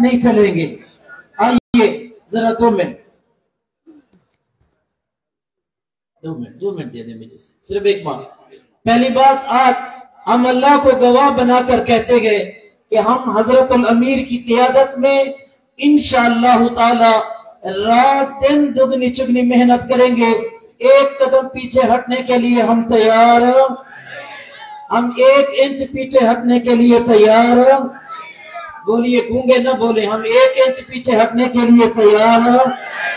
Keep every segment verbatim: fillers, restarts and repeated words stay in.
نہیں چلیں گے. آئیے ذرا دو منٹ دو منٹ دو منٹ دے دیں مجھے صرف ایک بات. پہلی بات، آج ہم اللہ کو گواہ بنا کر کہتے گئے کہ ہم حضرت الامیر کی قیادت میں انشاءاللہ تعالی رات دن دگنی چگنی محنت کریں گے. ایک قدم پیچھے ہٹنے کے لیے ہم تیار ہیں، ہم ایک انچ پیچھے ہٹنے کے لیے تیار ہیں. بولیے، گونگے نہ بولے، ہم ایک انچ پیچھے ہٹنے کے لیے تیار ہیں.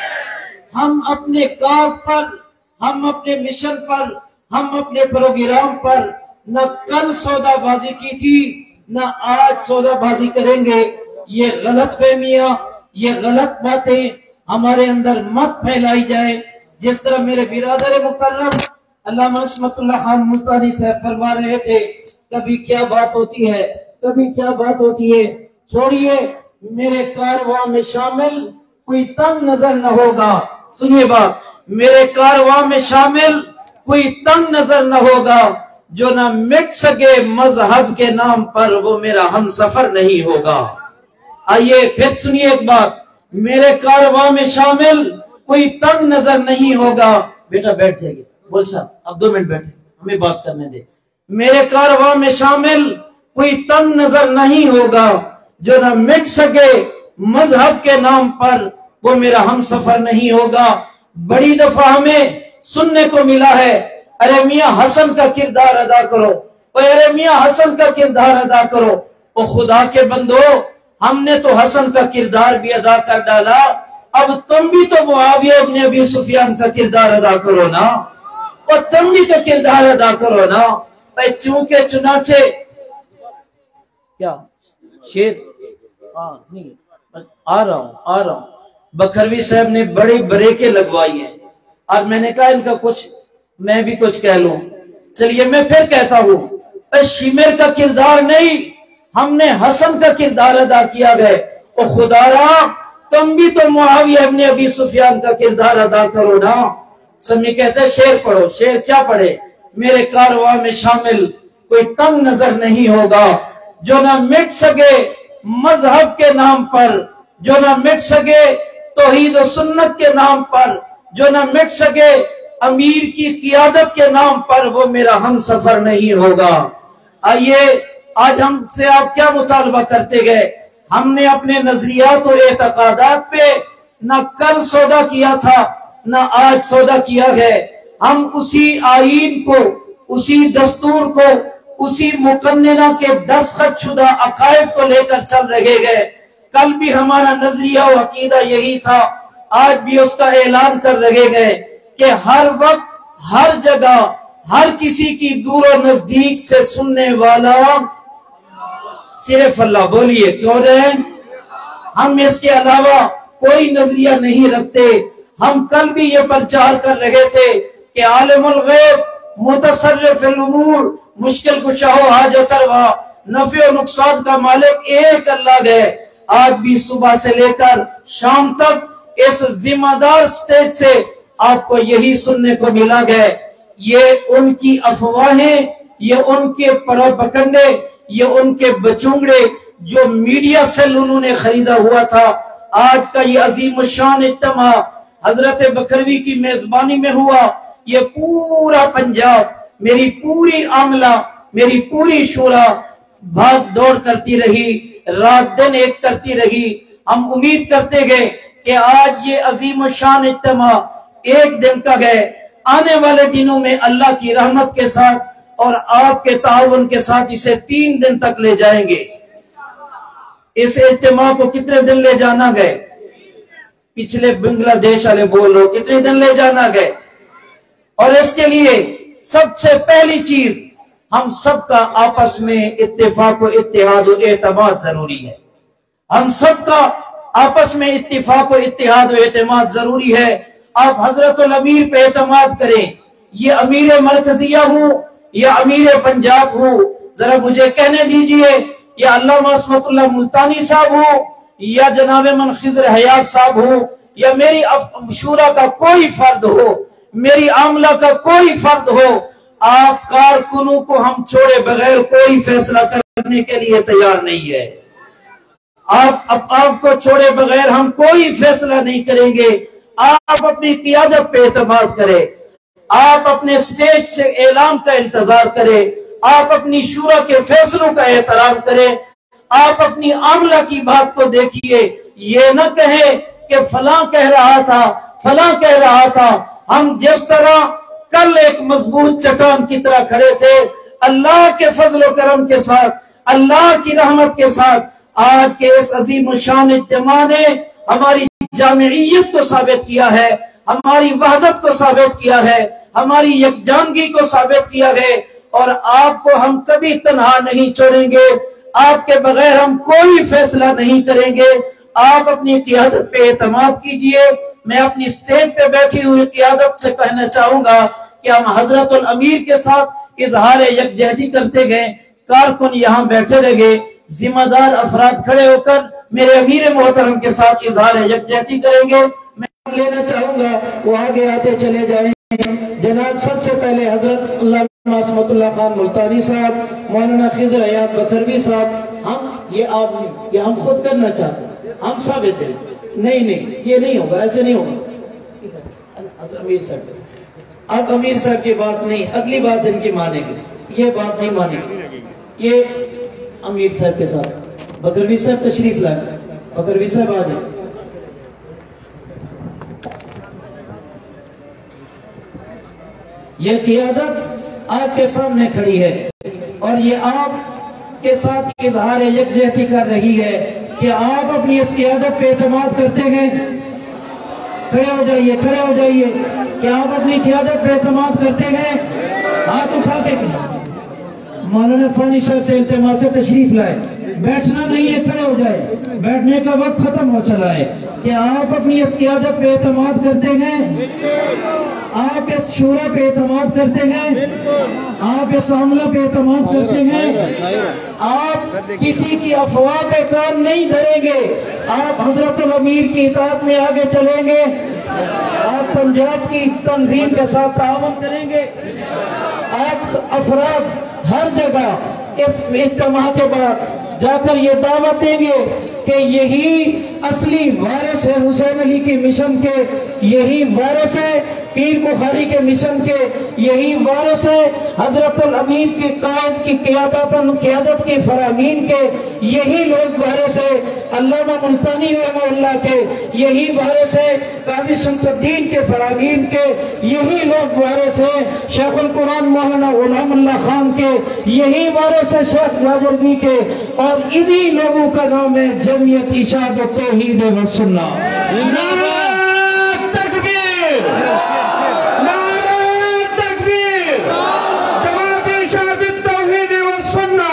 ہم اپنے کاز پر، ہم اپنے مشن پر، ہم اپنے پروگرام پر نہ کل سودا بازی کی تھی نہ آج سودا بازی کریں گے. یہ غلط فہمیاں، یہ غلط باتیں ہمارے اندر مت پھیلائی جائے. جس طرح میرے برادر مکرم علامہ عصمت اللہ خان ملتانی صاحب فرما رہے تھے، کبھی کیا بات ہوتی ہے، کبھی کیا بات ہوتی ہے. چھوڑیے، میرے کارواں میں شامل کوئی تنگ نظر نہ ہوگا. سنیے بات، میرے کارواں میں شامل کوئی تنگ نظر نہ ہوگا. جو نہ مٹ سکے مذہب کے نام پر وہ میرا ہم سفر نہیں ہوگا. آئیے پھر سنیے ایک بات، میرے کارواں میں شامل کوئی تنگ نظر نہیں ہوگا. بیٹا بیٹھ جائیے، بول صاحب اب دو منٹ بیٹھے، ہمیں بات کرنے دے. میرے کارواں میں شامل کوئی تنگ نظر نہیں ہوگا. جو نہ مٹ سکے مذہب کے نام پر وہ میرا ہم سفر نہیں ہوگا. بڑی دفعہ ہمیں سننے کو ملا ہے، ارے میاں حسن کا کردار ادا کرو، ارے میاں حسن کا کردار ادا کرو. او خدا کے بندو، ہم نے تو حسن کا کردار بھی ادا کر ڈالا، اب تم بھی تو معاویہ ابن ابی سفیان کا کردار ادا کرو نا، اور تم بھی تو کردار ادا کرو نا. چونکہ چنانچہ کیا شیر آ نہیں آ رہا ہوں آ رہا ہوں بکھروی صاحب نے بڑی بریکیں لگوائی ہیں، اور میں نے کہا ان کا کچھ میں بھی کچھ کہہ لوں. چلیے میں پھر کہتا ہوں، شمیر کا کردار نہیں، ہم نے حسن کا کردار ادا کیا گئے. او خدا را، تم بھی تو معاویہ ابن ابی سفیان کا کردار ادا کرو نا. سمی کہتے ہیں شیر پڑھو. شیر کیا پڑھے؟ میرے کارواں میں شامل کوئی تنگ نظر نہیں ہوگا. جو نہ مٹ سکے مذہب کے نام پر، جو نہ مٹ سکے توحید و سنت کے نام پر، جو نہ مٹ سکے امیر کی قیادت کے نام پر وہ میرا ہم سفر نہیں ہوگا. آئیے، آج ہم سے آپ کیا مطالبہ کرتے گئے؟ ہم نے اپنے نظریات اور اعتقادات پہ نہ کل سودا کیا تھا نہ آج سودا کیا ہے. ہم اسی آئین کو، اسی دستور کو، اسی مقننہ کے دستخط شدہ عقائد کو لے کر چل رہے گئے. کل بھی ہمارا نظریہ و عقیدہ یہی تھا، آج بھی اس کا اعلان کر رہے گئے کہ ہر وقت، ہر جگہ، ہر کسی کی دور و نزدیک سے سننے والا صرف اللہ. بولیے کیوں رہے؟ ہم اس کے علاوہ کوئی نظریہ نہیں رکھتے. ہم کل بھی یہ پرچار کر رہے تھے کہ عالم الغیب، متصرف الامور، مشکل کشا و حاجت روا، نفع و نقصان کا مالک ایک اللہ ہے. آج بھی صبح سے لے کر شام تک اس ذمہ دار سٹیج سے آپ کو یہی سننے کو ملا گئے. یہ ان کی افواہیں، یہ ان کے پروپیگنڈے، یہ ان کے بچونگڑے جو میڈیا سے انہوں نے خریدا ہوا تھا. آج کا یہ عظیم الشان اجتماع حضرت بکھروی کی میزبانی میں ہوا. یہ پورا پنجاب، میری پوری عاملہ، میری پوری شورا بھاگ دوڑ کرتی رہی، رات دن ایک کرتی رہی. ہم امید کرتے گئے کہ آج یہ عظیم الشان اجتماع ایک دن کا گئے، آنے والے دنوں میں اللہ کی رحمت کے ساتھ اور آپ کے تعاون کے ساتھ اسے تین دن تک لے جائیں گے. اس اجتماع کو کتنے دن لے جانا گئے؟ پچھلے بنگلہ دیش والے بول رہے ہو کتنے دن لے جانا گئے؟ اور اس کے لیے سب سے پہلی چیز ہم سب کا آپس میں اتفاق و اتحاد و اعتماد ضروری ہے. ہم سب کا آپس میں اتفاق و اتحاد و اعتماد ضروری ہے. آپ حضرت الامیر پہ اعتماد کریں. یہ امیر مرکزیہ ہوں یا امیر پنجاب ہوں، ذرا مجھے کہنے دیجئے، یا علامہ عصمت اللہ ملتانی صاحب ہوں یا جناب من خضر حیات صاحب ہوں یا میری شورا کا کوئی فرد ہو، میری عاملہ کا کوئی فرد ہو، آپ کارکنوں کو ہم چھوڑے بغیر کوئی فیصلہ کرنے کے لیے تیار نہیں ہے. آپ اب آپ کو چھوڑے بغیر ہم کوئی فیصلہ نہیں کریں گے. آپ اپنی قیادت پہ اعتماد کریں. آپ اپنے سٹیج سے اعلان کا انتظار کریں. آپ اپنی شورا کے فیصلوں کا احترام کریں. آپ اپنی عاملہ کی بات کو دیکھیے. یہ نہ کہیں کہ فلاں کہہ رہا تھا فلاں کہہ رہا تھا. ہم جس طرح کل ایک مضبوط چٹان کی طرح کھڑے تھے، اللہ کے فضل و کرم کے ساتھ، اللہ کی رحمت کے ساتھ، آج کے اس عظیم الشان اجتماع نے ہماری جامعیت کو ثابت کیا ہے، ہماری وحدت کو ثابت کیا ہے، ہماری یکجانگی کو ثابت کیا ہے. اور آپ کو ہم کبھی تنہا نہیں چھوڑیں گے. آپ کے بغیر ہم کوئی فیصلہ نہیں کریں گے. آپ اپنی قیادت پہ اعتماد کیجئے. میں اپنی سٹیج پہ بیٹھی ہوئی قیادت سے کہنا چاہوں گا کہ ہم حضرت الامیر کے ساتھ اظہار یکجہتی کرتے گئے. کارکن یہاں بیٹھے رہے، ذمہ دار افراد کھڑے ہو کر میرے امیر محترم کے ساتھ اظہار یکجہتی کریں گے. میں لینا چاہوں گا وہ آگے آتے چلے جائیں. جناب سب سے پہلے حضرت علامہ عصمت اللہ خان ملتانی صاحب، مولانا خضر حیات بکروی صاحب. ہم یہ آپ نہیں، یہ ہم خود کرنا چاہتے ہیں. ہم ثابت ہیں. نہیں نہیں یہ نہیں ہوگا، ایسے نہیں ہوگا. امیر صاحب اب امیر صاحب کی بات نہیں، اگلی بات ان کی مانیں گے. یہ بات نہیں مانیں گے. یہ امیر صاحب کے ساتھ بکروی صاحب تشریف لائے. بکروی صاحب آ جائیں. یہ قیادت آپ کے سامنے کھڑی ہے اور یہ آپ کے ساتھ اظہار یکجہتی کر رہی ہے کہ آپ اپنی اس قیادت پہ اعتماد کرتے ہیں. کھڑے ہو جائیے، کھڑے ہو جائیے. کہ آپ اپنی قیادت پہ اعتماد کرتے ہیں. ہاتھ اٹھا کے مولانا فانی صاحب سے التماس سے تشریف لائے. بیٹھنا نہیں ہے، کھڑے ہو جائے. بیٹھنے کا وقت ختم ہو چلا ہے. کہ آپ اپنی اس قیادت پہ اعتماد کرتے ہیں. آپ اس شورا پہ اعتماد کرتے ہیں. آپ اس عاملہ پہ اعتماد کرتے ہیں. آپ کسی کی افواہ پہ کام نہیں دھریں گے. آپ حضرت الامیر کی اطاعت میں آگے چلیں گے. آپ پنجاب کی تنظیم کے ساتھ تعاون کریں گے. آپ افراد ہر جگہ اس اجتماع کے بعد جا کر یہ دعوت دیں گے کہ یہی اصلی وارث ہے حسین علی کی مشن کے، یہی وارث ہے پیر بخاری کے مشن کے، یہی وارث ہے حضرت الامیر کی قائد کی قیادت قیادت کی فرامین کے، یہی لوگ وارث ہے علامہ ملتانی رحمہ اللہ کے، یہی وارث ہے قاضی شمس الدین کے فرامین کے، یہی لوگ وارث ہیں شیخ القرآن مولانا غلام اللہ خان کے، یہی وارث ہے شیخ راجربی کے. اور انہی لوگوں کا نام ہے جمعیت اشاعت و توحید و سنہ. نعرہ تکبیر، نعرہ تکبیر، جماعت اشاعت توحید و سنہ.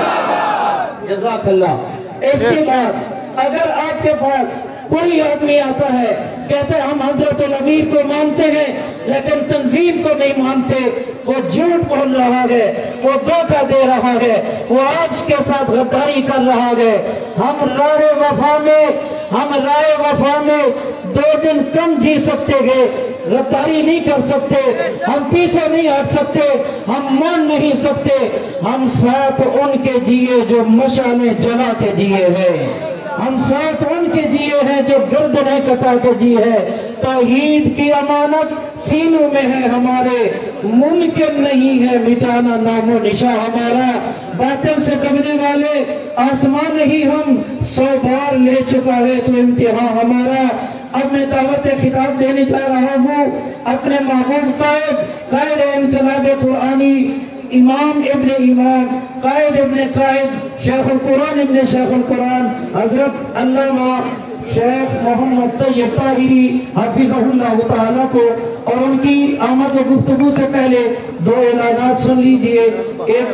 جزاک اللہ. اس کے بعد اگر آپ کے پاس کوئی آدمی آتا ہے کہتے ہیں ہم حضرت الامیر کو مانتے ہیں لیکن تنظیم کو نہیں مانتے، وہ جھوٹ بول رہا ہے، وہ دھوکہ دے رہا ہے، وہ آپ کے ساتھ غداری کر رہا ہے. ہم راہ وفا میں ہم راہ وفا میں دو دن کم جی سکتے ہیں، غداری نہیں کر سکتے، ہم پیچھے نہیں ہٹ سکتے، ہم مان نہیں سکتے. ہم ساتھ ان کے جیے جو مشعلیں جلا کے جیے ہیں، ہم ساتھ ان کے جیے ہیں جو گردنیں کٹا کے جیے ہیں. توحید کی امانت سینوں میں ہے ہمارے، ممکن نہیں ہے مٹانا نام و نشاں ہمارا. باطل سے دبنے والے آسمان ہی ہم سو بار لے چکا ہے تو امتحان ہمارا. اب میں دعوت خطاب دینے جا رہا ہوں اپنے محبوب قائد قائد انقلاب قرآنی، امام ابن امام، قائد ابن قائد، شیخ القرآن ابن شیخ القرآن حضرت علامہ شیخ محمد طیب طاہری حافظہ اللہ تعالیٰ کو. اور ان کی آمد و گفتگو سے پہلے دو اعلانات سن لیجئے. ایک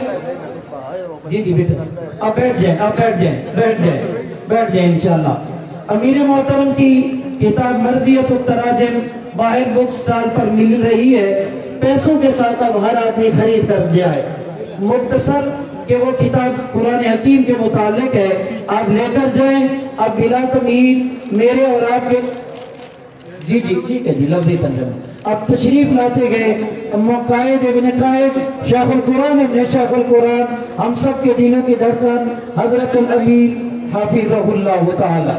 باہر جی جی بیٹا آپ بیٹھ جائیں آپ بیٹھ جائیں بیٹھ جائیں بیٹھ جائیں انشاءاللہ. امیر محترم کی کتاب مرضیت التراجم باہر بک سٹال پر مل رہی ہے. پیسوں کے ساتھ اب ہر آدمی خرید کر جائے. مختصر کہ وہ کتاب قرآن حکیم کے متعلق ہے، آپ لے کر جائیں. اب بلا تمہید میرے اور آپ کے جی جی ٹھیک ہے جی لفظی ترجمہ. اب تشریف لاتے گئے قائد ابن قائد، شیخ القرآن ابن شیخ القرآن، ہم سب کے دلوں کی دھڑکن حضرت الامیر حافظہ اللہ تعالی.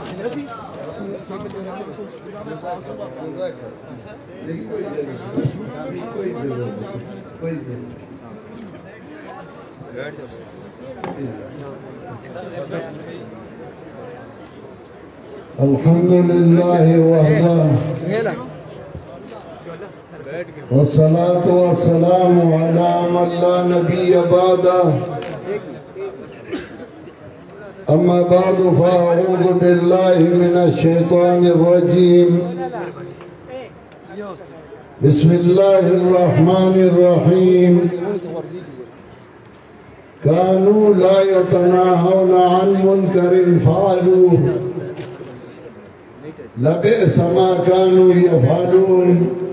الحمد لله وحده والصلاة والسلام على من لا نبي بعده. أما بعد فأعوذ بالله من الشيطان الرجيم. بسم الله الرحمن الرحيم. كانوا لا يتناهون عن منكر فعلوه لبئس ما كانوا يفعلون.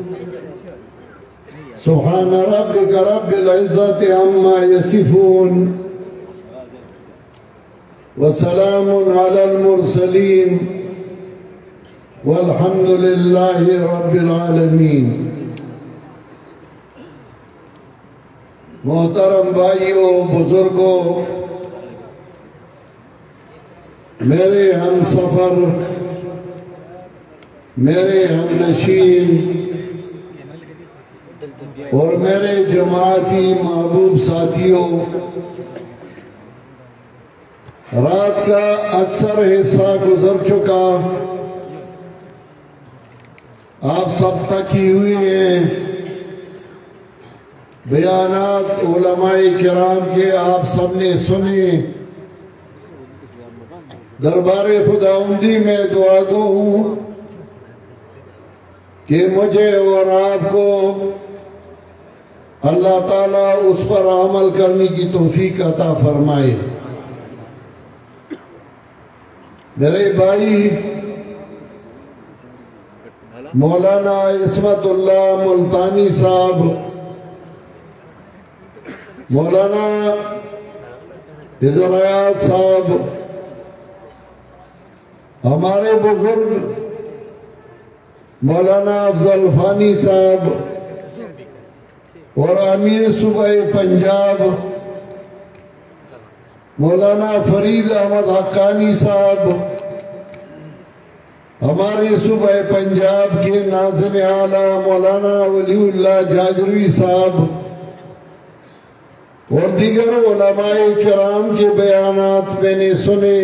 سبحان ربك رب العزة عما يصفون وسلام على المرسلين والحمد لله رب العالمين. محترم بھائیوں، بزرگوں، میرے ہم سفر، میرے ہم نشین اور میرے جماعتی محبوب ساتھیوں، رات کا اکثر حصہ گزر چکا، آپ سب تکی ہوئے ہیں. بیانات علماء کرام کے آپ سب نے سنے. دربار خداوندی میں دعا گو ہوں کہ مجھے اور آپ کو اللہ تعالیٰ اس پر عمل کرنے کی توفیق عطا فرمائے. میرے بھائی مولانا عصمت اللہ ملتانی صاحب، مولانا حضرات صاحب، ہمارے بزرگ مولانا افضل فانی صاحب اور امیر صوبہ پنجاب مولانا فرید احمد حقانی صاحب، ہمارے صوبہ پنجاب کے ناظم اعلیٰ مولانا ولی اللہ جاجروی صاحب اور دیگر علماء کرام کے بیانات میں نے سنے.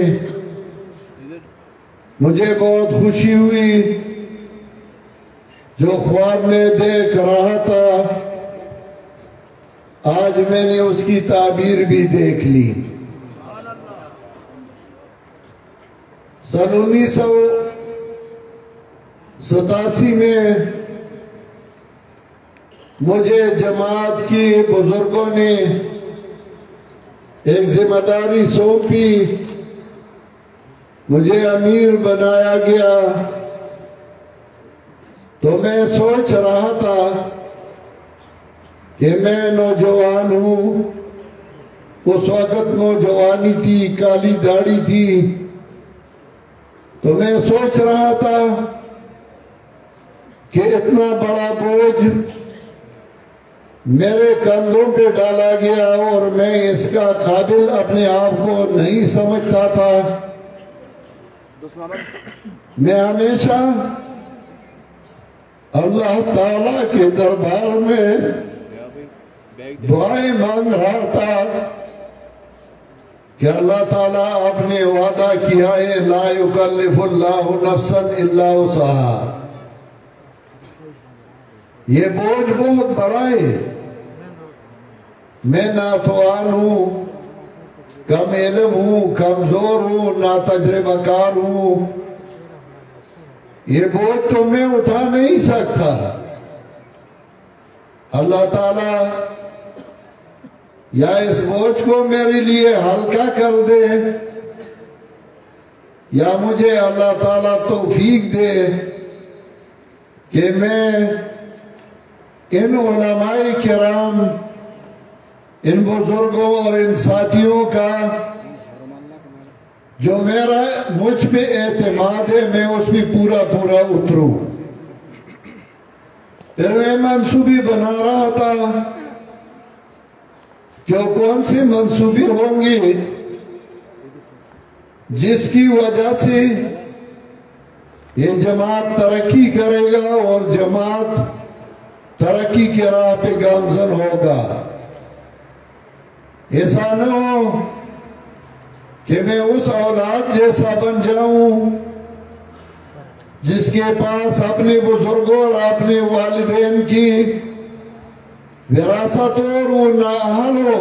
مجھے بہت خوشی ہوئی. جو خواب میں دیکھ رہا تھا آج میں نے اس کی تعبیر بھی دیکھ لی. سن انیس سو ستاسی میں مجھے جماعت کی بزرگوں نے ایک ذمہ داری سونپی، مجھے امیر بنایا گیا. تو میں سوچ رہا تھا کہ میں نوجوان ہوں، اس وقت نوجوانی تھی، کالی داڑھی تھی. تو میں سوچ رہا تھا کہ اتنا بڑا بوجھ میرے کندھوں پہ ڈالا گیا اور میں اس کا قابل اپنے آپ کو نہیں سمجھتا تھا. میں ہمیشہ اللہ تعالیٰ کے دربار میں دعائیں مانگ رہا تھا کہ اللہ تعالیٰ آپ نے وعدہ کیا ہے لا یکلف اللہ نفسا الا وسعہا. یہ بوجھ بہت بڑا ہے. میں ناتوان ہوں، کم علم ہوں، کمزور ہوں، ناتجربہ کار ہوں. یہ بوجھ تو میں اٹھا نہیں سکتا. اللہ تعالیٰ یا اس بوجھ کو میرے لیے ہلکا کر دے یا مجھے اللہ تعالیٰ توفیق دے کہ میں ان علماء کرام، ان بزرگوں اور ان ساتھیوں کا جو میرا مجھ پہ اعتماد ہے میں اس میں پورا پورا اتروں. پھر میں منصوبی بنا رہا تھا کہ کون سی منصوبی ہوں گی جس کی وجہ سے یہ جماعت ترقی کرے گا اور جماعت ترقی کی راہ پہ گامزن ہوگا۔ ایسا نہ ہو کہ میں اس اولاد جیسا بن جاؤں جس کے پاس اپنے بزرگوں اور اپنے والدین کی وراثت ہو اور وہ نااہل ہو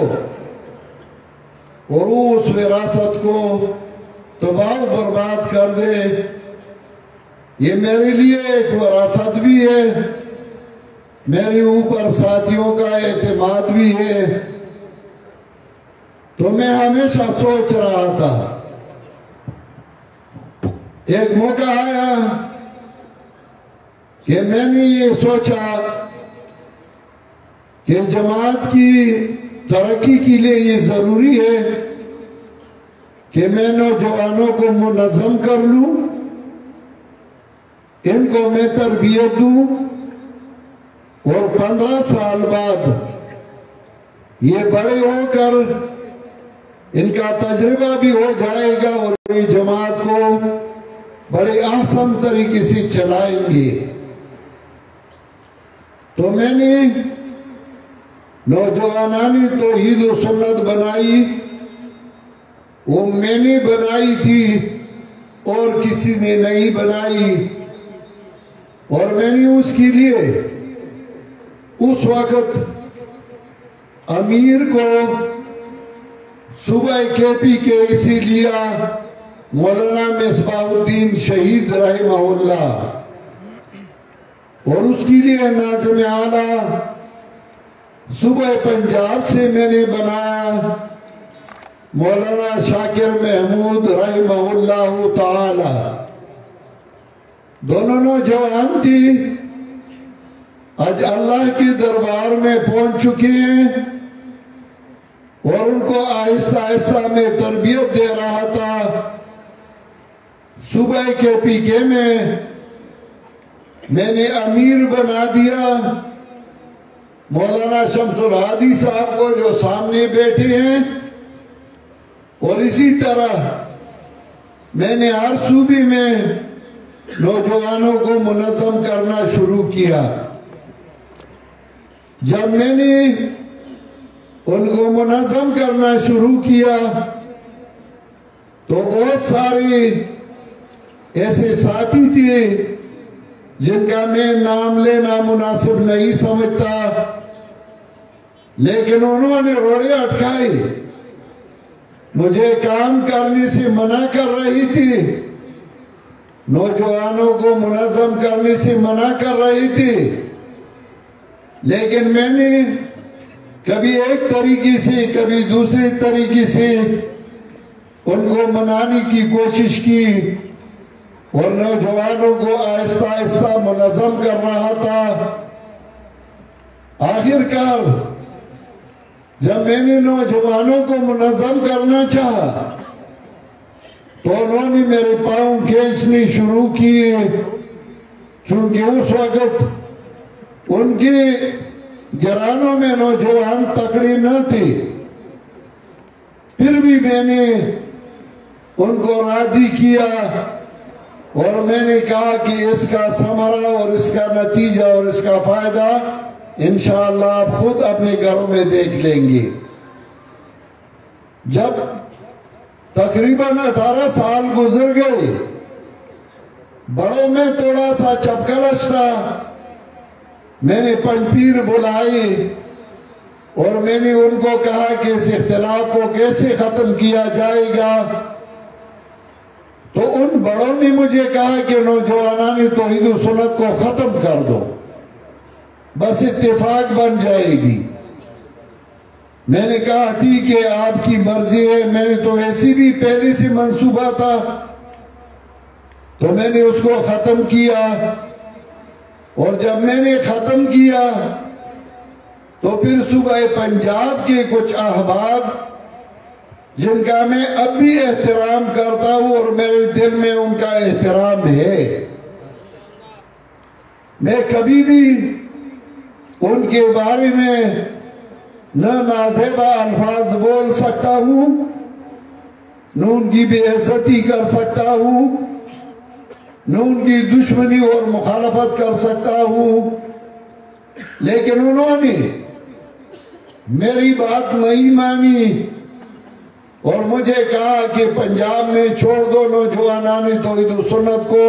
اور وہ اس وراثت کو تباہ و برباد کر دے۔ یہ میرے لیے ایک وراثت بھی ہے، میرے اوپر ساتھیوں کا اعتماد بھی ہے۔ تو میں ہمیشہ سوچ رہا تھا، ایک موقع آیا کہ میں نے یہ سوچا کہ جماعت کی ترقی کے لیے یہ ضروری ہے کہ میں نوجوانوں کو منظم کر لوں، ان کو میں تربیت دوں، اور پندرہ سال بعد یہ بڑے ہو کر ان کا تجربہ بھی ہو جائے گا اور یہ جماعت کو بڑے آسان طریقے سے چلائیں گے۔ تو میں نے نوجوانانی توحید و سنت بنائی، وہ میں نے بنائی تھی اور کسی نے نہیں بنائی، اور میں نے اس کے لیے اس وقت امیر کو صوبہ کے پی کے اسی لیا مولانا مصباح الدین شہید رحمہ اللہ، اور اس کے لیے ناظم اعلیٰ صوبہ پنجاب سے میں نے بنایا مولانا شاکر محمود رحمہ اللہ تعالی۔ دونوں نوجوان تھی، آج اللہ کے دربار میں پہنچ چکے ہیں، اور ان کو آہستہ آہستہ میں تربیت دے رہا تھا۔ صوبہ کے پی کے میں میں نے امیر بنا دیا مولانا شمس الہادی صاحب کو جو سامنے بیٹھے ہیں، اور اسی طرح میں نے ہر صوبے میں نوجوانوں کو منظم کرنا شروع کیا۔ جب میں نے ان کو منظم کرنا شروع کیا تو بہت سارے ایسے ساتھی تھے جن کا میں نام لینا مناسب نہیں سمجھتا، لیکن انہوں نے روڑے اٹکائی، مجھے کام کرنے سے منع کر رہی تھی، نوجوانوں کو منظم کرنے سے منع کر رہی تھی، لیکن میں نے کبھی ایک طریقے سے کبھی دوسرے طریقے سے ان کو منانے کی کوشش کی، اور نوجوانوں کو آہستہ آہستہ منظم کر رہا تھا۔ آخر کار جب میں نے نوجوانوں کو منظم کرنا چاہا تو انہوں نے میرے پاؤں کھینچنے شروع کیے، چونکہ اس وقت ان کے گرانوں میں نوجوان تکڑے نہ تھے۔ پھر بھی میں نے ان کو راضی کیا، اور میں نے کہا کہ اس کا ثمرہ اور اس کا نتیجہ اور اس کا فائدہ انشاءاللہ آپ خود اپنے گھروں میں دیکھ لیں گے۔ جب تقریباً اٹھارہ سال گزر گئے، بڑوں میں تھوڑا سا چپکلش تھا، میں نے پنجپیر بلائے اور میں نے ان کو کہا کہ اس اختلاف کو کیسے ختم کیا جائے گا۔ تو ان بڑوں نے مجھے کہا کہ نوجوانان توحید و سنت کو ختم کر دو، بس اتفاق بن جائے گی۔ میں نے کہا ٹھیک ہے، آپ کی مرضی ہے، میں نے تو ایسی بھی پہلے سے منصوبہ تھا، تو میں نے اس کو ختم کیا۔ اور جب میں نے ختم کیا تو پھر صوبہ پنجاب کے کچھ احباب جن کا میں اب بھی احترام کرتا ہوں اور میرے دل میں ان کا احترام ہے، میں کبھی بھی ان کے بارے میں نہ نازیبہ الفاظ بول سکتا ہوں نہ ان کی بے عزتی کر سکتا ہوں، نہ ان کی دشمنی اور مخالفت کر سکتا ہوں، لیکن انہوں نے میری بات نہیں مانی اور مجھے کہا کہ پنجاب میں چھوڑ دو نوجوانان توحید و سنت کو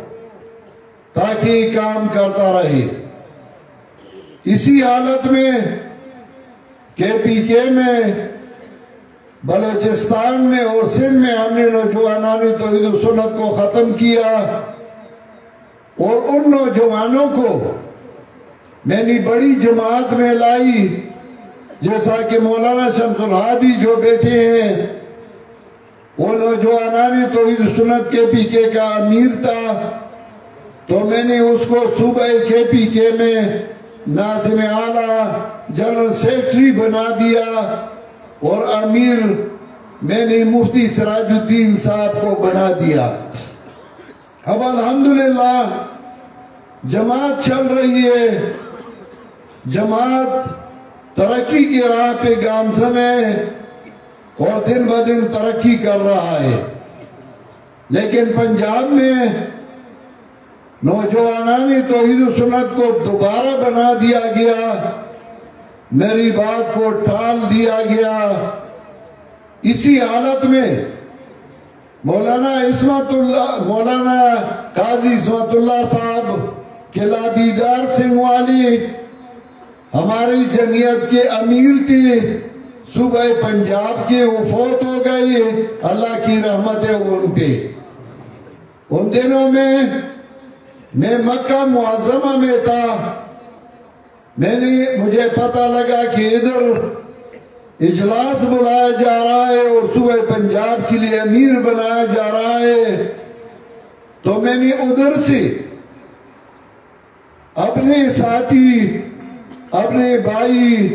تاکہ کام کرتا رہے۔ اسی حالت میں کے پی کے میں، بلوچستان میں اور سندھ میں ہم نے نوجوانان توحید و سنت کو ختم کیا اور ان نوجوانوں کو میں نے بڑی جماعت میں لائی، جیسا کہ مولانا شمس الہادی جو بیٹھے ہیں وہ نوجوانان توحید و سنت کے پی کے کا امیر تھا، تو میں نے اس کو صوبہ کے پی کے میں ناظم اعلیٰ جنرل سیکرٹری بنا دیا اور امیر میں نے مفتی سراج الدین صاحب کو بنا دیا۔ اب الحمدللہ جماعت چل رہی ہے، جماعت ترقی کی راہ پہ گامزن ہے اور دن بہ دن ترقی کر رہا ہے، لیکن پنجاب میں نوجوانان توحید و سنت کو دوبارہ بنا دیا گیا، میری بات کو ٹال دیا گیا۔ اسی حالت میں مولانا عصمت اللہ مولانا قاضی عصمت اللہ صاحب قلعہ دیدار سنگھ والی ہماری جمعیت کے امیر تھے، صوبہ پنجاب کے، وہ فوت ہو گئے، اللہ کی رحمت ہے ان پہ۔ ان دنوں میں میں مکہ معظمہ میں تھا، میں نے مجھے پتہ لگا کہ ادھر اجلاس بلایا جا رہا ہے اور صوبہ پنجاب کے لیے امیر بنایا جا رہا ہے، تو میں نے ادھر سے اپنے ساتھی، اپنے بھائی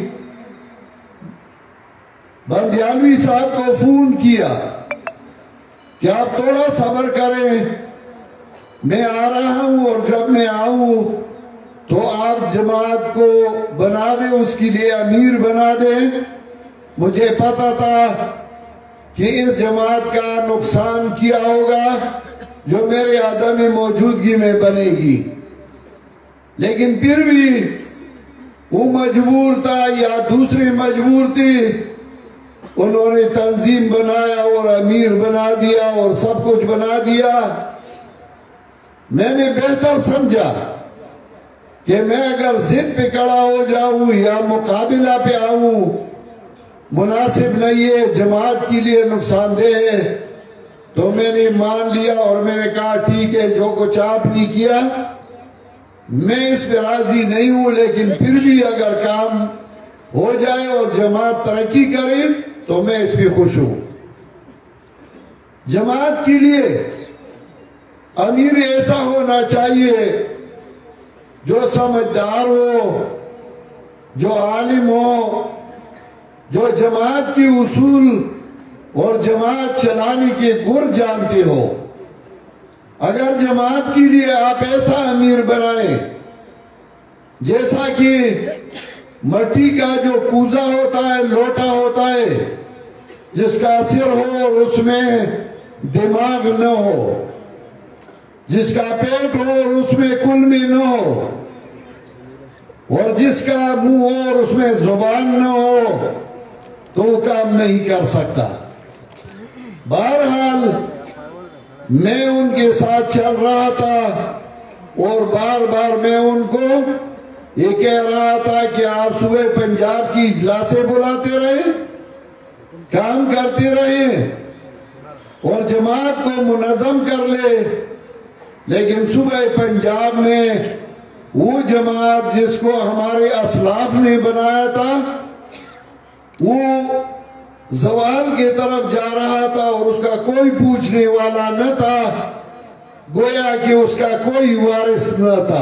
بندیالوی صاحب کو فون کیا کہ آپ تھوڑا صبر کریں، میں آ رہا ہوں اور جب میں آؤں تو آپ جماعت کو بنا دیں، اس کے لیے امیر بنا دیں۔ مجھے پتا تھا کہ اس جماعت کا نقصان کیا ہوگا جو میرے عدم موجودگی میں بنے گی، لیکن پھر بھی وہ مجبور تھا یا دوسرے مجبور تھی، انہوں نے تنظیم بنایا اور امیر بنا دیا اور سب کچھ بنا دیا۔ میں نے بہتر سمجھا کہ میں اگر ضد پہ کھڑا ہو جاؤں یا مقابلہ پہ آؤں مناسب نہیں ہے، جماعت کے لیے نقصان دہ ہے، تو میں نے مان لیا اور میں نے کہا ٹھیک ہے، جو کچھ آپ نے کیا میں اس پہ راضی نہیں ہوں، لیکن پھر بھی اگر کام ہو جائے اور جماعت ترقی کرے تو میں اس پہ خوش ہوں۔ جماعت کے لیے امیر ایسا ہونا چاہیے جو سمجھدار ہو، جو عالم ہو، جو جماعت کی اصول اور جماعت چلانے کے گر جانتے ہو۔ اگر جماعت کے لیے آپ ایسا امیر بنائیں جیسا کہ مٹی کا جو کوزہ ہوتا ہے، لوٹا ہوتا ہے، جس کا سر ہو اور اس میں دماغ نہ ہو، جس کا پیٹ ہو اور اس میں کلمی نہ ہو، اور جس کا منہ ہو اور اس میں زبان نہ ہو، تو وہ کام نہیں کر سکتا۔ بہرحال میں ان کے ساتھ چل رہا تھا اور بار بار میں ان کو یہ کہہ رہا تھا کہ آپ صوبہ پنجاب کی اجلاسیں بلاتے رہیں، کام کرتے رہیں اور جماعت کو منظم کر لے، لیکن صوبہ پنجاب میں وہ جماعت جس کو ہمارے اسلاف نے بنایا تھا وہ زوال کی طرف جا رہا تھا اور اس کا کوئی پوچھنے والا نہ تھا، گویا کہ اس کا کوئی وارث نہ تھا۔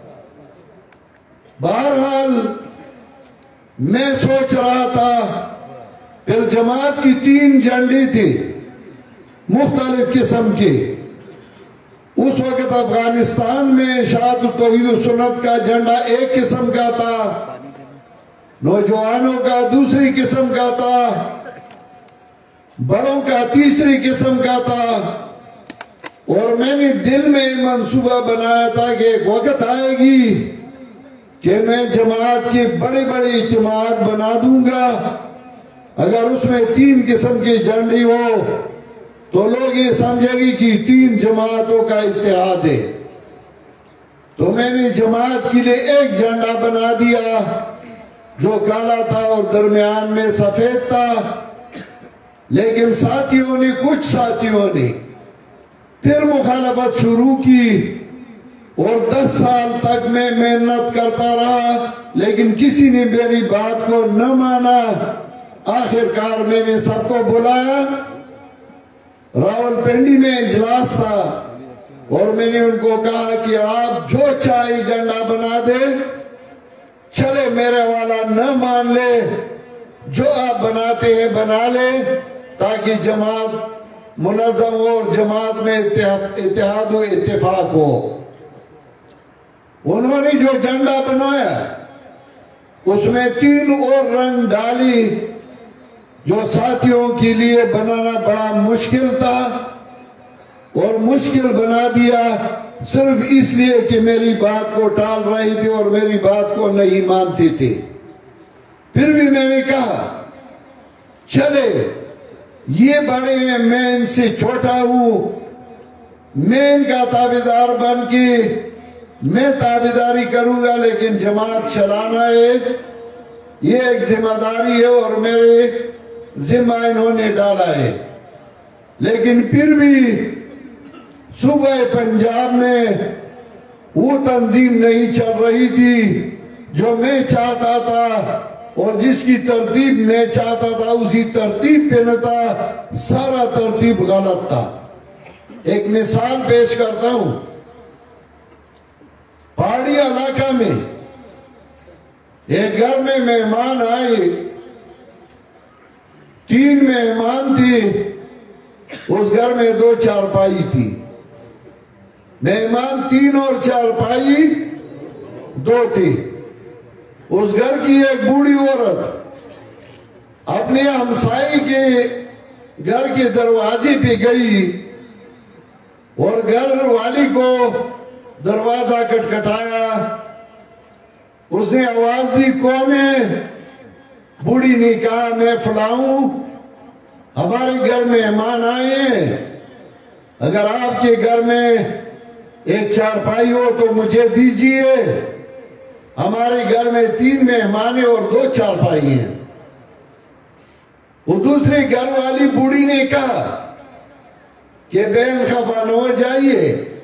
بہرحال میں سوچ رہا تھا، پھر جماعت کی تین جھنڈے تھے مختلف قسم کے۔ اس وقت افغانستان میں شاعت توحید و سنت کا جھنڈا ایک قسم کا تھا، نوجوانوں کا دوسری قسم کا تھا، بڑوں کا تیسری قسم کا تھا، اور میں نے دل میں منصوبہ بنایا تھا کہ ایک وقت آئے گی کہ میں جماعت کی بڑی بڑی اجتماعات بنا دوں گا، اگر اس میں تین قسم کی جھنڈی ہو تو لوگ یہ سمجھے گی کہ تین جماعتوں کا اتحاد ہے۔ تو میں نے جماعت کے لیے ایک جھنڈا بنا دیا جو کالا تھا اور درمیان میں سفید تھا، لیکن ساتھیوں نے کچھ ساتھیوں نے پھر مخالفت شروع کی، اور دس سال تک میں محنت کرتا رہا لیکن کسی نے میری بات کو نہ مانا۔ آخر کار میں نے سب کو بلایا، راول پنڈی میں اجلاس تھا، اور میں نے ان کو کہا کہ آپ جو چاہے جھنڈا بنا دے، چلے میرے والا نہ مان لے، جو آپ بناتے ہیں بنا لے تاکہ جماعت منظم ہو اور جماعت میں اتحاد و اتفاق ہو۔ انہوں نے جو جھنڈا بنایا اس میں تین اور رنگ ڈالی جو ساتھیوں کے لیے بنانا بڑا مشکل تھا، اور مشکل بنا دیا صرف اس لیے کہ میری بات کو ٹال رہی تھی اور میری بات کو نہیں مانتی تھی۔ پھر بھی میں نے کہا چلے یہ بڑے ہیں، میں ان سے چھوٹا ہوں، میں ان کا تابعدار بن کے میں تابعداری کروں گا، لیکن جماعت چلانا ہے، یہ ایک ذمہ داری ہے اور میرے ذمہ انہوں نے ڈالا ہے۔ لیکن پھر بھی صوبہ پنجاب میں وہ تنظیم نہیں چل رہی تھی جو میں چاہتا تھا، اور جس کی ترتیب میں چاہتا تھا اسی ترتیب پہ نہ تھا، سارا ترتیب غلط تھا۔ ایک مثال پیش کرتا ہوں، پہاڑی علاقہ میں ایک گھر میں مہمان آئے، تین مہمان تھے، اس گھر میں دو چارپائی تھی، مہمان تین اور چارپائی دو تھی۔ اس گھر کی ایک بوڑھی عورت اپنے ہمسائی کے گھر کے دروازے پہ گئی اور گھر والی کو دروازہ کٹکھٹایا، اس نے آواز دی کون ہے؟ بوڑھی نے کہا میں فلاں ہوں، ہمارے گھر مہمان آئے ہیں، اگر آپ کے گھر میں ایک چارپائی ہو تو مجھے دیجئے، ہمارے گھر میں تین مہمان ہیں اور دو چارپائی ہیں۔ وہ دوسری گھر والی بوڑھی نے کہا کہ بہن خفا نہ ہو جائیے،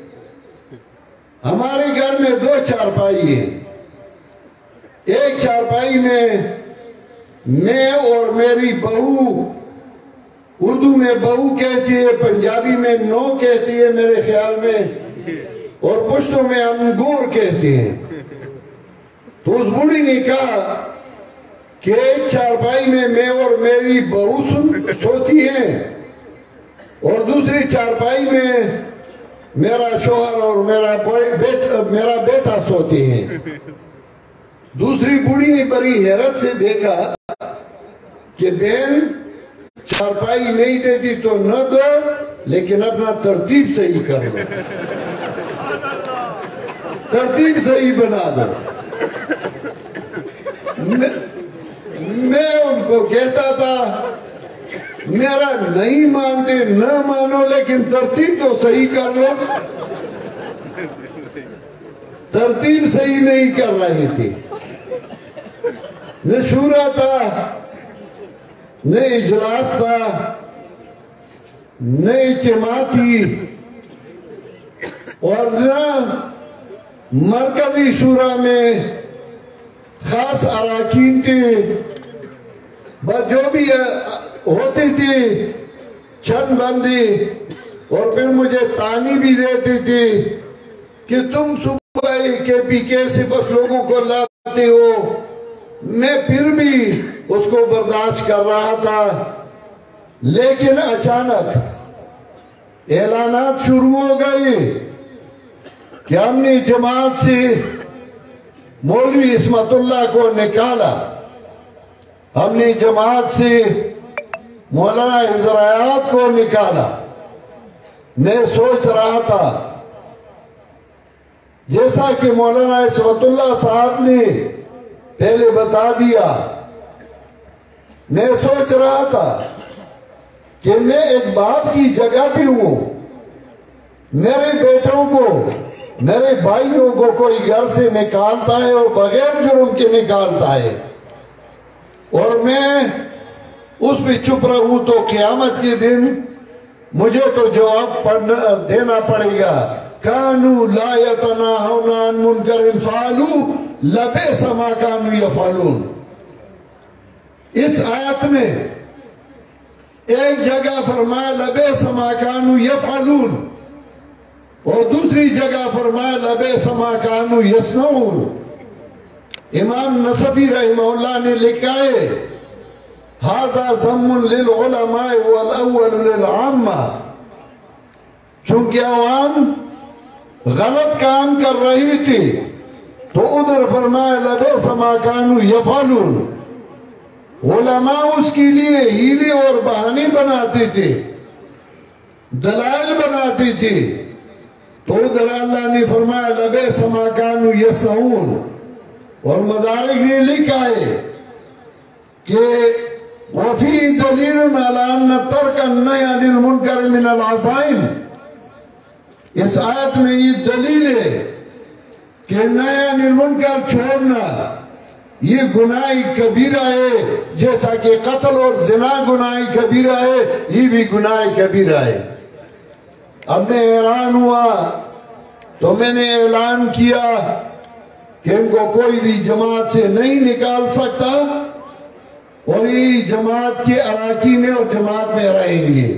ہمارے گھر میں دو چارپائی ہیں، ایک چارپائی میں میں اور میری بہو، اردو میں بہو کہتی ہے، پنجابی میں نو کہتی ہے میرے خیال میں، اور پشتو میں انگور کہتے ہیں۔ تو اس بوڑھی نے کہا کہ ایک چارپائی میں میں اور میری بہو سوتی ہیں اور دوسری چارپائی میں میرا شوہر اور میرا میرا بیٹا سوتے ہیں۔ دوسری بوڑھی نے بڑی حیرت سے دیکھا کہ بہن چارپائی نہیں دیتی تو نہ دو، لیکن اپنا ترتیب صحیح کر دو، ترتیب صحیح بنا دو۔ میں ان کو کہتا تھا میرا نہیں مانتے نہ مانو، لیکن ترتیب تو صحیح کر لو۔ ترتیب صحیح نہیں کر رہے تھے، نہ شورا تھا، نہ اجلاس تھا، نہ اجتماع تھی، اور نہ مرکزی شورا میں خاص اراکین تھے، بس جو بھی ہوتی تھی چند بندی، اور پھر مجھے تانی بھی دیتی تھی کہ تم صبح کے پی کے سے بس لوگوں کو لاتے ہو۔ میں پھر بھی اس کو برداشت کر رہا تھا، لیکن اچانک اعلانات شروع ہو گئے کہ ہم نے جماعت سے مولوی عصمت اللہ کو نکالا، ہم نے جماعت سے مولانا حضرات کو نکالا. میں سوچ رہا تھا جیسا کہ مولانا عصمت اللہ صاحب نے پہلے بتا دیا، میں سوچ رہا تھا کہ میں ایک باپ کی جگہ بھی ہوں. میرے بیٹوں کو، میرے بھائیوں کو کوئی گھر سے نکالتا ہے اور بغیر جرم کے نکالتا ہے، اور میں اس پہ چپ رہوں تو قیامت کے دن مجھے تو جواب دینا پڑے گا. کانو لا یتناہون عن منکر فعلوا لبئس ما کانوا یفعلون. اس آیت میں ایک جگہ فرمایا لبئس ما کانوا یفعلون، اور دوسری جگہ فرمایا لبئس ما کانوا یصنعون. امام نصفی رحمہ اللہ نے لکھا ہے ھذا ذم للعلماء والاول للعامہ. چونکہ عوام غلط کام کر رہی تھی تو ادھر فرمایا لبئس ما کانوا یفعلون. علماء اس کے لیے ہیلے اور بہانے بناتے تھے، دلائل بناتے تھے، تو ادھر اللہ نے فرمایا لبئس ما کانوا یصنعون. اور مدارک نے لکھا ہے کہ وفی دلیل علی ان ترک النہی عن المنکر من العزائم. اس آیت میں یہ دلیل ہے کہ نہی عن المنکر چھوڑنا یہ گناہ کبیرہ ہے، جیسا کہ قتل اور زنا گناہ کبیرہ ہے، یہ بھی گناہ کبیرہ ہے. اب میں حیران ہوا تو میں نے اعلان کیا کہ ان کو کوئی بھی جماعت سے نہیں نکال سکتا، اور یہ جماعت کے اراکین اور جماعت میں رہیں گے.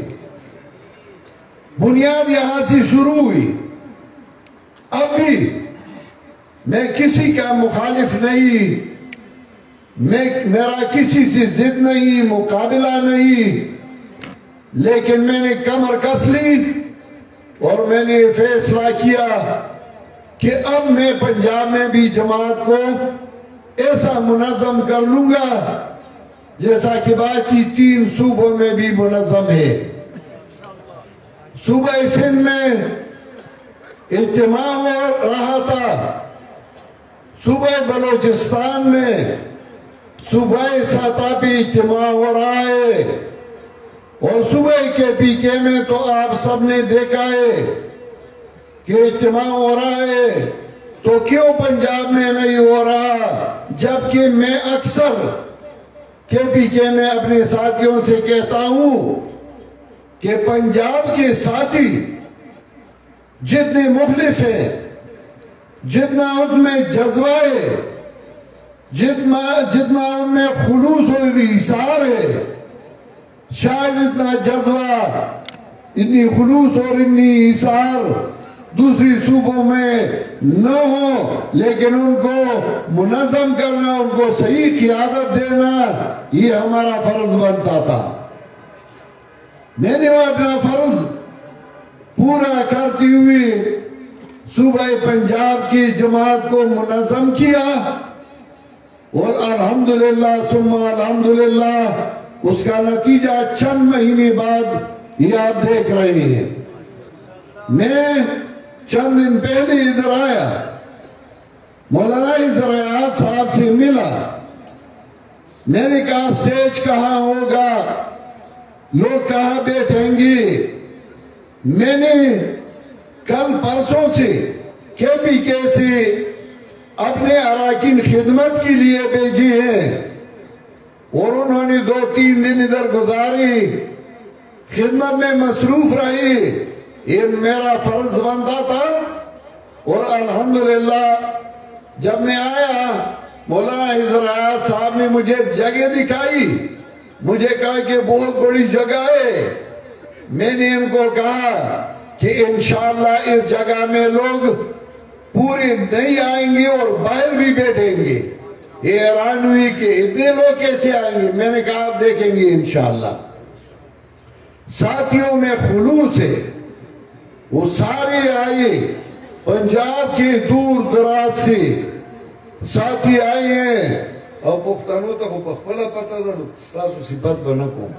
بنیاد یہاں سے شروع ہوئی. اب بھی میں کسی کا مخالف نہیں، میں میرا کسی سے ضد نہیں، مقابلہ نہیں، لیکن میں نے کمر کس لی اور میں نے فیصلہ کیا کہ اب میں پنجاب میں بھی جماعت کو ایسا منظم کر لوں گا جیسا کہ باقی تین صوبوں میں بھی منظم ہے. صوبہ سندھ میں اجتماع ہو رہا تھا، صوبہ بلوچستان میں صوبہ سطح پہ اجتماع ہو رہا ہے، اور صوبہ کے پی کے میں تو آپ سب نے دیکھا ہے کہ اجتماع ہو رہا ہے. تو کیوں پنجاب میں نہیں ہو رہا؟ جبکہ میں اکثر کے پی کے میں اپنے ساتھیوں سے کہتا ہوں کہ پنجاب کے ساتھی جتنے مخلص ہیں، جتنا ان میں جذبہ ہے، جتنا جتنا ان میں خلوص اور ایثار ہے، شاید اتنا جذبہ، اتنی خلوص اور اتنی ایثار دوسری صوبوں میں نہ ہو، لیکن ان کو منظم کرنا، ان کو صحیح قیادت دینا، یہ ہمارا فرض بنتا تھا. میں نے اپنا فرض پورا کرتی ہوئی صوبہ پنجاب کی جماعت کو منظم کیا، اور الحمدللہ ثم الحمدللہ اس کا نتیجہ چند مہینے بعد یہ آپ دیکھ رہے ہیں. میں چند دن پہلے ادھر آیا، مولانا حضرات صاحب سے ملا. میں نے کہا سٹیج کہاں ہوگا، لوگ کہاں بیٹھیں گے. میں نے کل پرسوں سے کے پی کے سے اپنے اراکین خدمت کے لیے بھیجے ہیں، اور انہوں نے دو تین دن ادھر گزاری، خدمت میں مصروف رہی. یہ میرا فرض بنتا تھا، اور الحمدللہ جب میں آیا مولانا حضرات صاحب نے مجھے جگہ دکھائی، مجھے کہا کہ بہت بڑی جگہ ہے. میں نے ان کو کہا کہ انشاءاللہ اس جگہ میں لوگ پورے نہیں آئیں گے اور باہر بھی بیٹھیں گے. یہ حیران ہوئی کہ اتنے لوگ کیسے آئیں گے. میں نے کہا آپ دیکھیں گے انشاءاللہ. ساتھیوں میں خلوص ہے، وہ سارے آئے، پنجاب کے دور دراز سے ساتھی آئے ہیں. او پختانو ته خو پخپله پته ده نو ستاسو صفت به نه کوم.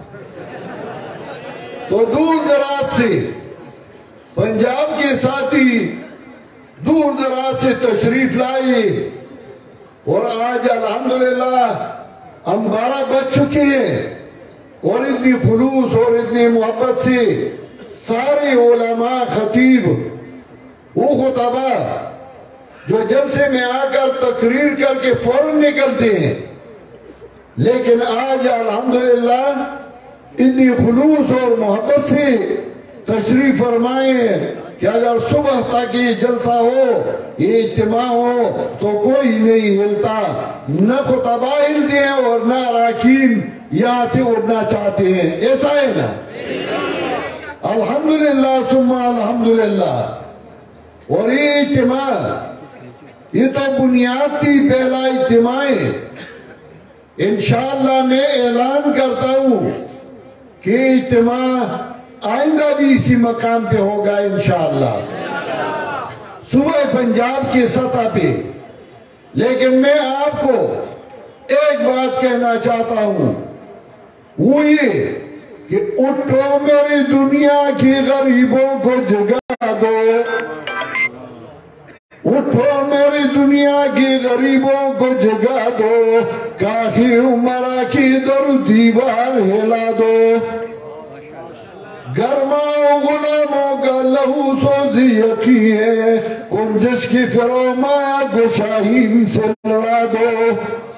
تو دور دراز سے پنجاب کے ساتھی دور دراز سے تشریف لائے اور آج الحمدللہ ہم بارہ بج چکے ہیں اور اتنی خلوص اور اتنی محبت سے سارے علماء خطیب وہ خطبہ جو جلسے میں آ کر تقریر کر کے فوراً نکلتے ہیں، لیکن آج الحمدللہ اتنی خلوص اور محبت سے تشریف فرمائیں کہ اگر صبح تک یہ جلسہ ہو، یہ اجتماع ہو تو کوئی نہیں ہلتا، نہ خطبہ ہلتے ہیں اور نہ اراکین یہاں سے اڑنا چاہتے ہیں. ایسا ہے نا؟ الحمدللہ ثم الحمدللہ. اور یہ اجتماع یہ تو بنیاد تھی، پہلا اجتماع ہے. انشاءاللہ میں اعلان کرتا ہوں کہ اجتماع آئندہ بھی اسی مقام پہ ہوگا انشاءاللہ، صوبہ پنجاب کی سطح پہ. لیکن میں آپ کو ایک بات کہنا چاہتا ہوں، وہ یہ کہ اٹھو میری دنیا کی غریبوں کو جگا دو، اٹھو میری دنیا کی غریبوں کو جگا دو، کاخی عمرہ کی در دیوار ہلا دو، گرماؤ غلاموں کا لہو سوزی یقی ہے، کنجش کی فرمایا گشاہین سے لڑا دو،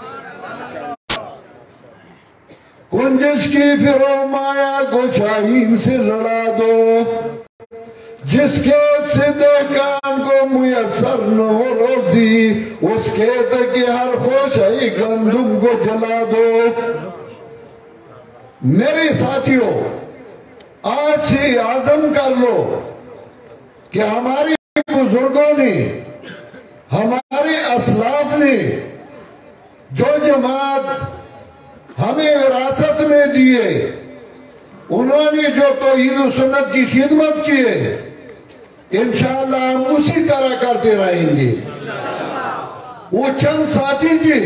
کنجش کی فرمایا گشاہین سے لڑا دو، جس کے صدقان کو میسر نہ ہو روزی، اس کے تک ہر خوشائی گندم کو جلا دو. میرے ساتھیوں، آج سے عزم کر لو کہ ہمارے بزرگوں نے، ہمارے اسلاف نے جو جماعت ہمیں وراثت میں دیے، انہوں نے جو توحید و سنت کی خدمت کی ہے، انشاءاللہ ہم اسی طرح کرتے رہیں گے. وہ چند ساتھی تھے،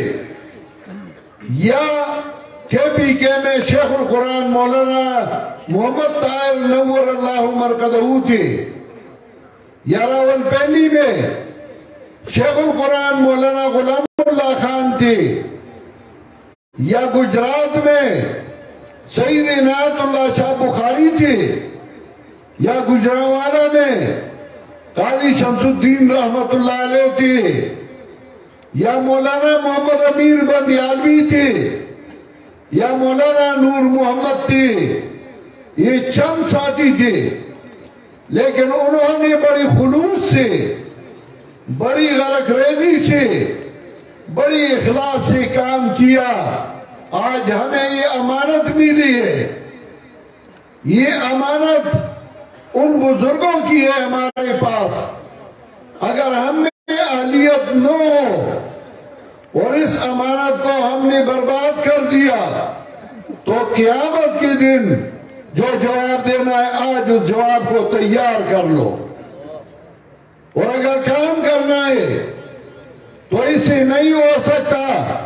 یا کے پی کے میں شیخ القرآن مولانا محمد طاہر نور اللہ مرکزہ تھے، یا راول پینی میں شیخ القرآن مولانا غلام اللہ خان تھے، یا گجرات میں سید عنایت اللہ شاہ بخاری تھے، یا گجرانوالا میں قاضی شمس الدین رحمت اللہ علیہ تھے، یا مولانا محمد امیر بندیالوی تھے، یا مولانا نور محمد تھے. یہ چند ساتھی تھے، لیکن انہوں نے بڑی خلوص سے، بڑی غرق ریزی سے، بڑی اخلاص سے کام کیا. آج ہمیں یہ امانت ملی ہے، یہ امانت ان بزرگوں کی ہے ہمارے پاس. اگر ہم میں اہلیت نہ ہو اور اس امانت کو ہم نے برباد کر دیا تو قیامت کے دن جو جواب دینا ہے، آج اس جواب کو تیار کر لو. اور اگر کام کرنا ہے تو اسے نہیں ہو سکتا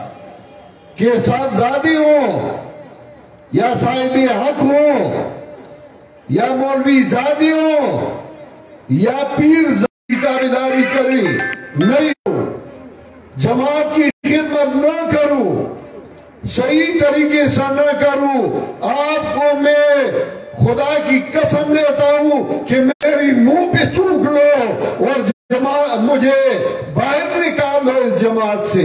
کہ صاحبزادی ہوں یا صاحب حق ہوں یا مولوی زادی ہوں یا پیر زادی تابعداری کرے، نہیں ہو. جماعت کی خدمت نہ کروں، صحیح طریقے سے نہ کروں، آپ کو میں خدا کی قسم دیتا ہوں کہ میری منہ پہ تھوک لو اور جماعت مجھے باہر نکال لو اس جماعت سے.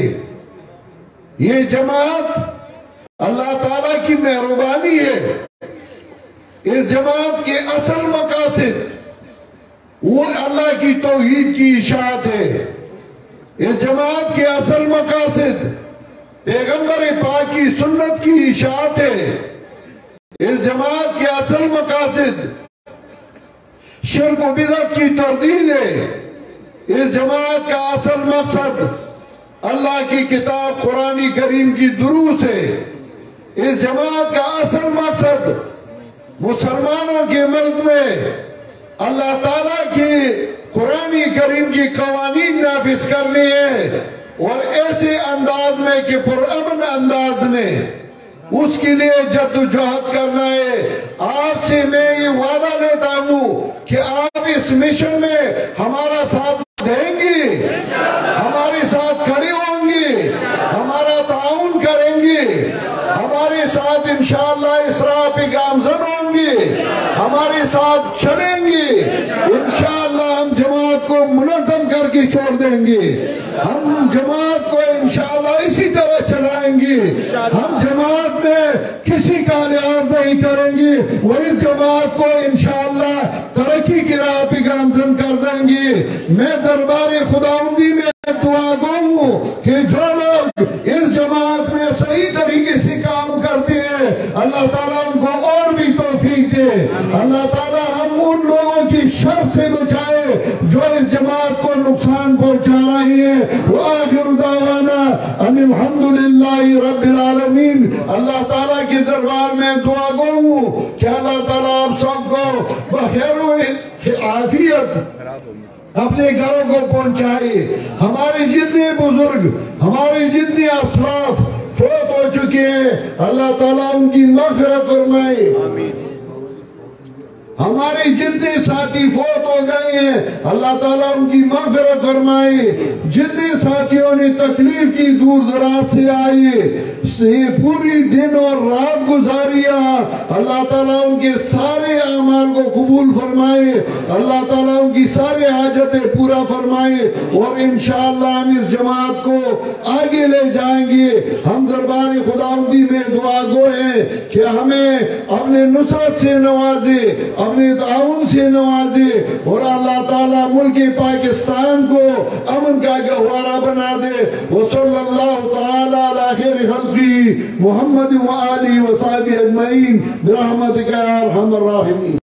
یہ جماعت اللہ تعالیٰ کی مہربانی ہے. اس جماعت کے اصل مقاصد وہ اللہ کی توحید کی اشاعت ہے. اس جماعت کے اصل مقاصد پیغمبر پاک کی سنت کی اشاعت ہے. اس جماعت کے اصل مقاصد شرک و بدعت کی تردید ہے. اس جماعت کا اصل مقصد اللہ کی کتاب قرآن کریم کی دروس ہے. اس جماعت کا اصل مقصد مسلمانوں کے ملک میں اللہ تعالیٰ کی قرآن کریم کی قوانین نافذ کرنی ہے اور ایسے ایسے انداز میں کہ پرامن انداز میں اس کے لیے جدوجہد کرنا ہے۔ آپ سے میں یہ وعدہ لیتا ہوں کہ آپ اس مشن میں ہمارا ساتھ دیں گی، ہمارے ساتھ کھڑی ہوں گی، ہمارا تعاون کریں گی، ہمارے ساتھ انشاءاللہ اس راہ پہ گامزن ہوں گی، ہمارے ساتھ چلیں گی۔ انشاءاللہ ہم جماعت کو منظم کر کے چھوڑ دیں گے، ہم جماعت کو انشاءاللہ اسی طرح چلائیں گے، ہم جماعت میں کسی کا لحاظ نہیں کریں گے، وہ اس جماعت کو انشاءاللہ ترقی کی راہ پہ گامزن کر دیں گے۔ میں دربار خداوندی میں دعا گو ہوں کہ جو لوگ اس جماعت میں صحیح طریقے سے کام کرتے ہیں اللہ تعالیٰ ان کو اور بھی توفیق دے، اللہ تعالیٰ ہم ان لوگوں کی شر سے بچائے جو اس جماعت کو نقصان پہنچا رہی ہیں۔ وآخر دعوانا ان الحمدللہ رب العالمین۔ اللہ تعالیٰ کے دربار میں دعا گو ہوں کہ اللہ تعالیٰ آپ سب کو بخیر و عافیت اپنے گھروں کو پہنچائے۔ ہمارے جتنے بزرگ، ہمارے جتنے اسلاف فوت ہو چکے ہیں اللہ تعالیٰ ان کی مغفرت فرمائے، ہمارے جتنے ساتھی فوت ہو گئے ہیں اللہ تعالیٰ ان کی مغفرت فرمائے، جتنے ساتھیوں نے تکلیف کی دور دراز سے آئے پوری دن اور رات گزاریا اللہ تعالیٰ ان کے سارے اعمال کو قبول فرمائے، اللہ تعالیٰ ان کی سارے حاجتیں پورا فرمائے، اور انشاءاللہ ہم اس جماعت کو آگے لے جائیں گے۔ ہم دربار خداوندی میں دعا گو ہیں کہ ہمیں اپنے نصرت سے نوازے، اپنے تعاون سے نوازے، اور اللہ تعالیٰ ملک پاکستان کو امن کا گہوارہ بنا دے۔ وصلی اللہ تعالیٰ علی خیر خلقی محمد و آلہ و صحبہ اجمعین برحمتک یا ارحم الراحمین۔